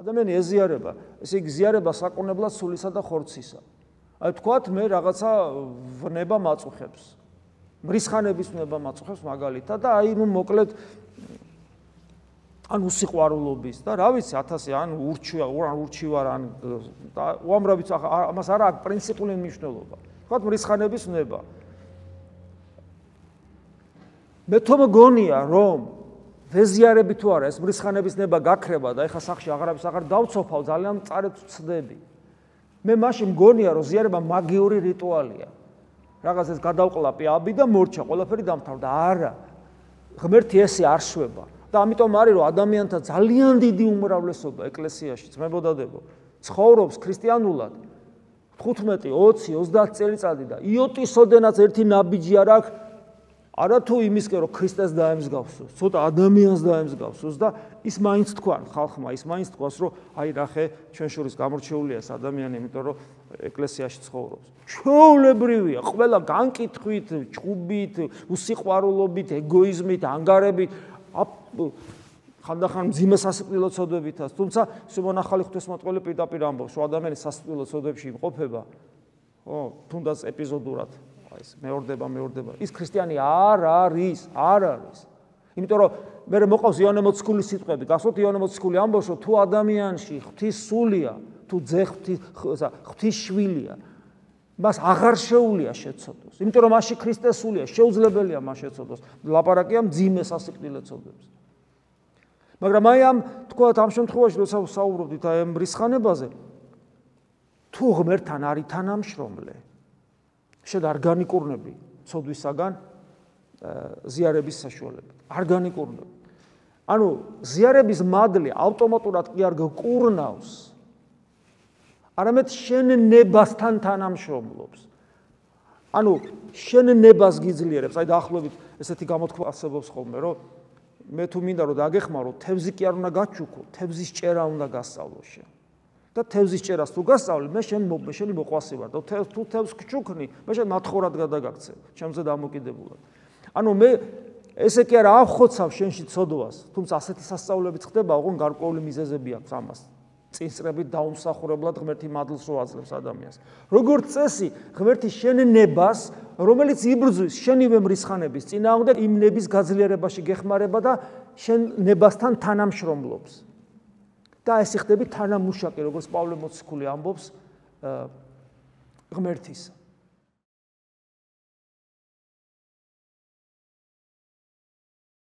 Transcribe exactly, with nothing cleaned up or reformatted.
ადამიანი ეზიარება, ესე იგი ზიარება საკონებლად სულისა და ხორცისა. აი თქვათ მე რაღაცა ვნება მაწუხებს. მრისხანების ვნება მაწუხებს მაგალითად და აი ნუ მოკლედ ან უსიყვარულობის და რა ვიცი ათასი ან ურჩია, ან ურჩივარ ან უამრავი ამას არა აქვს პრინციპული მნიშვნელობა. თქვათ მრისხანების ვნება. მე თო მგონია რომ ვეზიარები თუ არა ეს მრისხანების ნება გაქრება და ეხა სახში აღარაფერს აღარ დავცოფავ ძალიან მწარედ ვწდები. მე მაშინ მგონია რომ ზიარება მაგიური რიტუალია. რაღაც ეს გადავყლაპი აბი და მორჩა, ყველაფერი დამთავრდა. არა. ღმერთი ესე არ შვება. და ამიტომ არის რომ ადამიანთა ძალიან დიდი უმრავლესობა ეკლესიაში ძმებოდადებო ცხოვრობს ქრისტიანულად თხუთმეტი, ოცი, ოცდაათი წელიწადი და იოტისოდენაც ერთი ნაბიჯი არ აქვს არა თუ იმისკენ რომ ქრისტეს დაემსგავსოს, ცოტა ადამიანს დაემსგავსოს და ის მაინც თქვან ხალხმა, ის მაინც თქვას რომ აი რახე ჩვენ შორის გამორჩეულია ეს ადამიანი, იმიტომ რომ ეკლესიაში ცხოვრობს. ჩვეულებრივია, ყველა განკითხვით, ჭუბით, უსიყვარულობით, ეგოიზმით, ანგარებით, ხანდახან მძიმე სასიკვდილო ცოდვებითაც, თუმცა სიმონახალი ღვთისმოწყალე პირდაპირ ამბობს, რომ ადამიანი სასიკვდილო ცოდვებში იმყოფება, ხო, თუნდაც ეპიზოდურად ეს მეორდება, მეორდება. ის ქრისტიანი არ არის, არ არის. იმიტომ რომ მე მოყავს იოანე მოციქულის სიტყვები, გახსოვთ იოანე მოციქული ამბობს, რომ თუ ადამიანში ღვთის სულია, თუ ძე ღვთის შვილია, მას აღარ შეუძლია შეცოდოს. იმიტომ რომ მასში ქრისტეს სულია, შეუძლებელია მას შეცოდოს. ლაპარაკია მძიმე სასიკვდილო ცოდვებზე. მაგრამ აი ამ თქვათ ამ შემთხვევაში როცა საუბრობდით აი ამ მრისხანებაზე, თუ ღმერთთან არის თანამშრომლე, შედ არ განიკურნები ცოდვისაგან ზიარების საშუალებით. არ განიკურნები. ანუ ზიარების მადლი ავტომატურად კი არ გკურნავს, არამედ შენ ნებასთან თანამშრომლობს. ანუ შენ ნებას გიძლიერებს, აი დაახლოებით ესეთი გამოთქმა არსებობს ხოლმე, რომ მე თუ მინდა რომ დაგეხმარო, თევზი კი არ უნდა გაჩუქო, თევზის ჭერა უნდა გასწავლო შენ. და თევზის ჭერას თუ გასწავლი, მე შენ შენი მოყვასი ვარ და თუ თევზს გჩუქნი, მე შენ მათხოვრად გადაგაქცევ, ჩემზე დამოკიდებულად. ანუ მე ესე კი არა ავხოცავ შენში ცოდვას, თუმცა ასეთი სასწაულებიც ხდება, ოღონდ გარკვეული მიზეზები აქვს ამას. წინსწრებით დაუმსახურებლად ღმერთი მადლს რო აძლევს ადამიანს. როგორც წესი, ღმერთი შენ ნებას, რომელიც იბრძვის შენივე მრისხანების წინააღმდეგ, იმ ნების გაძლიერებაში გეხმარება და შენ ნებასთან თანამშრომლობს. და ეს ხდები თანამუშაკი, როგორც პავლე მოციქული ამბობს, ღმერთის.